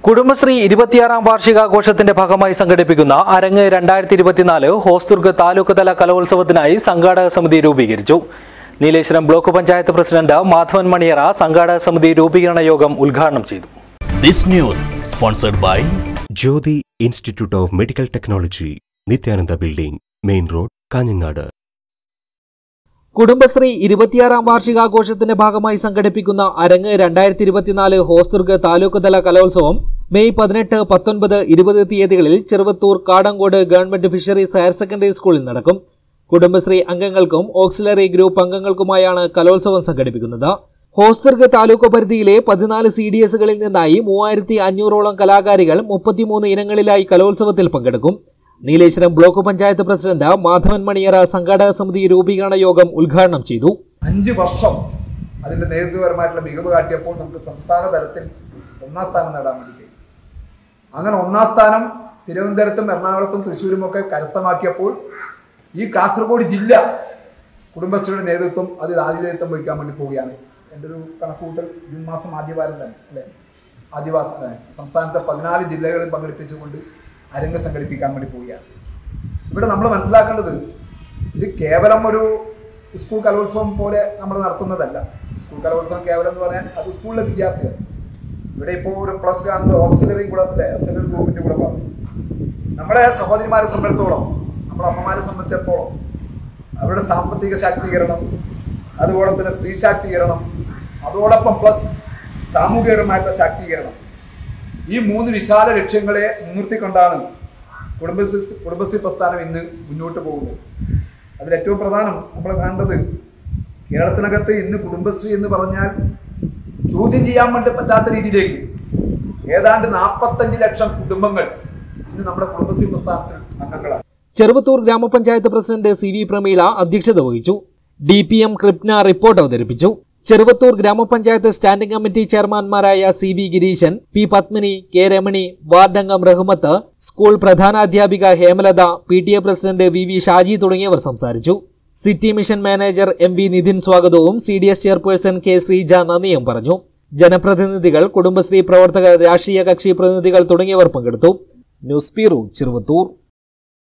കുടുംബശ്രീ 26ാം വാർഷികാഘോഷത്തിന്റെ ഭാഗമായി സംഘടിപ്പിക്കുന്ന അരങ്ങ് 2024 ഹോസ്ദുർഗ് താലൂക്ക് തല കലോത്സവത്തിനായി സംഘാടക സമിതി രൂപീകരിച്ചു. നീലേശ്വരം ബ്ലോക്ക് പഞ്ചായത്ത് പ്രസിഡന്റ് മാധവൻ മണിയറ സംഘാടക സമിതി രൂപീകരണ യോഗം ഉദ്ഘാടനം ചെയ്തു. This news sponsored by Jyoti Institute of Medical Technology, Nityananda Building, Main Road, Kanjangad. Kudumbashree 26ാം വാർഷികാഘോഷത്തിന്റെ ഭാഗമായി സംഘടിപ്പിക്കുന്ന അരങ്ങ് 2024 ഹോസ്ദുർഗ് താലൂക്ക് തല കലോത്സവം മെയ് 18, 19, 20 തീയതികളിൽ Cheruvathur Kadankode government fisheries higher secondary സ്കൂളിൽ നടക്കും. കുടുംബശ്രീ അംഗങ്ങൾക്കും ഓക്സിലറി ഗ്രൂപ്പ് അംഗങ്ങൾക്കുമായാണ് കലോത്സവം സംഘടിപ്പിക്കുന്നത്. ഹോസ്ദുർഗ് താലൂക്ക് പരിധിയിലെ 14 CDSകളിൽ നിന്നായി 3500ഓളം കലാകാരികൾ 33 ഇനങ്ങളിലായി കലോത്സവത്തിൽ പങ്കെടുക്കും. നീലേശ്വരം ബ്ലോക്ക് പഞ്ചായത്ത് പ്രസിഡന്റ് മാധവൻ മണിയറ സംഘാടക സമിതി രൂപീകരണ യോഗം ഉദ്ഘാടനം ചെയ്തു. 5 വർഷം അതിന്റെ നേതൃത്വപരമായിട്ടുള്ള മികവ് കാട്ടിയപ്പോൾ നമുക്ക് സംസ്ഥാന തലത്തിൽ 1ാം സ്ഥാനം നേടാൻ വേണ്ടി കഴിയും. അങ്ങനെ 1ാം സ്ഥാനം തിരുവനന്തപുരത്തും എറണാകുളത്തും തൃശ്ശൂരും ഒക്കെ കരസ്ഥമാക്കിയപ്പോൾ ഈ കാസർഗോഡ് ജില്ല കുടുംബശ്രീയുടെ നേതൃത്വം അതിൽ ആതിഥേയത്വം വഹിക്കാൻ വേണ്ടി പോവുകയാണ്. എൻ്റെ ഒരു കണക്കുകൂട്ടൽ ജൂൺ മാസം ആദ്യവാരം തന്നെ അല്ലേ സംസ്ഥാനത്തെ 14 ജില്ലകളിൽ പങ്കെടുപ്പിച്ചുകൊണ്ട് അരങ്ങ് സംഘടിപ്പിക്കാൻ വേണ്ടി പോവുകയാണ്. ഇവിടെ നമ്മൾ മനസ്സിലാക്കേണ്ടത് ഇത് കേവലം ഒരു സ്കൂൾ കലോത്സവം പോലെ നമ്മൾ നടത്തുന്നതല്ല. സ്കൂൾ കലോത്സവം കേവലം എന്ന് പറയാൻ അത് സ്കൂളിലെ വിദ്യാർത്ഥികൾ. ഇവിടെ ഇപ്പോൾ ഒരു പ്ലസ് കാണുന്നത് ഓക്സിലറി കൂടെ അല്ലേ, ഓക്സിലറി ഗ്രൂപ്പിൻ്റെ കൂടെ പറഞ്ഞു. നമ്മുടെ സഹോദരിമാരെ സംബന്ധിച്ചിടത്തോളം, നമ്മുടെ അമ്മമാരെ സംബന്ധിച്ചിടത്തോളം അവരുടെ സാമ്പത്തിക ശാക്തീകരണം, അതുപോലെ തന്നെ സ്ത്രീ ശാക്തീകരണം, അതോടൊപ്പം പ്ലസ് സാമൂഹികപരമായിട്ടുള്ള ശാക്തീകരണം, ഈ 3 വിശാല ലക്ഷ്യങ്ങളെ മുൻനിർത്തിക്കൊണ്ടാണ് കുടുംബശ്രീ പ്രസ്ഥാനം ഇന്ന് മുന്നോട്ട് പോകുന്നത്. അതിലേറ്റവും പ്രധാനം നമ്മൾ കാണേണ്ടത് കേരളത്തിനകത്ത് ഇന്ന് കുടുംബശ്രീ എന്ന് പറഞ്ഞാൽ ചോദ്യം ചെയ്യാൻ വേണ്ടി പറ്റാത്ത രീതിയിലേക്ക് ഏതാണ്ട് 45 ലക്ഷം കുടുംബങ്ങൾ ഇന്ന് നമ്മുടെ കുടുംബശ്രീ പ്രസ്ഥാനത്തിൽ അംഗങ്ങളാണ്. ചെറുവത്തൂർ ഗ്രാമപഞ്ചായത്ത് പ്രസിഡന്റ് CV പ്രമീള അധ്യക്ഷത വഹിച്ചു. DPM കൃപ്ന റിപ്പോർട്ട് അവതരിപ്പിച്ചു. ചെറുവത്തൂർ ഗ്രാമപഞ്ചായത്ത് സ്റ്റാൻഡിംഗ് കമ്മിറ്റി ചെയർമാൻമാരായ CV Gireeshan, P Padmini, K Ramani, വാർഡംഗം റഹ്മത്ത്, സ്കൂൾ പ്രധാനാധ്യാപിക Hemalatha, PTA president VV Shaji തുടങ്ങിയവർ സംസാരിച്ചു. City mission manager MV Nithin സ്വാഗതവും CDS ചെയർപേഴ്സൺ K ശ്രീജ നന്ദിയും പറഞ്ഞു. ജനപ്രതിനിധികൾ, കുടുംബശ്രീ പ്രവർത്തകർ, രാഷ്ട്രീയ കക്ഷി പ്രതിനിധികൾ തുടങ്ങിയവർ പങ്കെടുത്തു. News bureau, Cheruvathur.